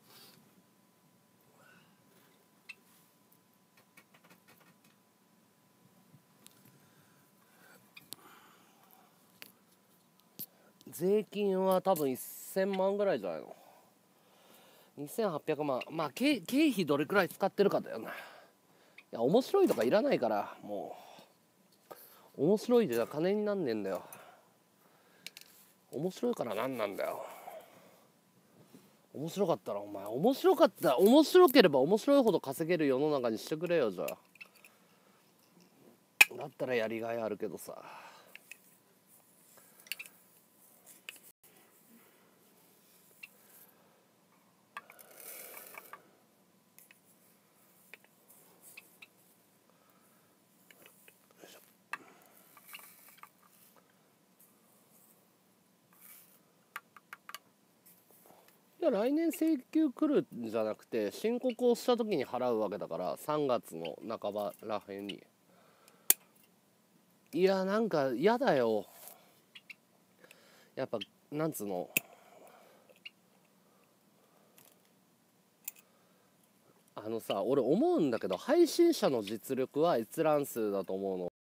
う。税金は多分せんまんぐらいじゃないの。にせんはっぴゃくまん。まあ経経費どれくらい使ってるかだよな。いや面白いとかいらないから、もう面白いじゃ金になんねえんだよ。面白いからなんなんだよ。面白かったらお前面白かったら面白ければ面白いほど稼げる世の中にしてくれよ。じゃあだったらやりがいあるけどさ。いや来年請求来るんじゃなくて、申告をした時に払うわけだから、さんがつの半ばらへんに。いやなんか嫌だよ、やっぱなんつうの、あのさ、俺思うんだけど配信者の実力は閲覧数だと思うの。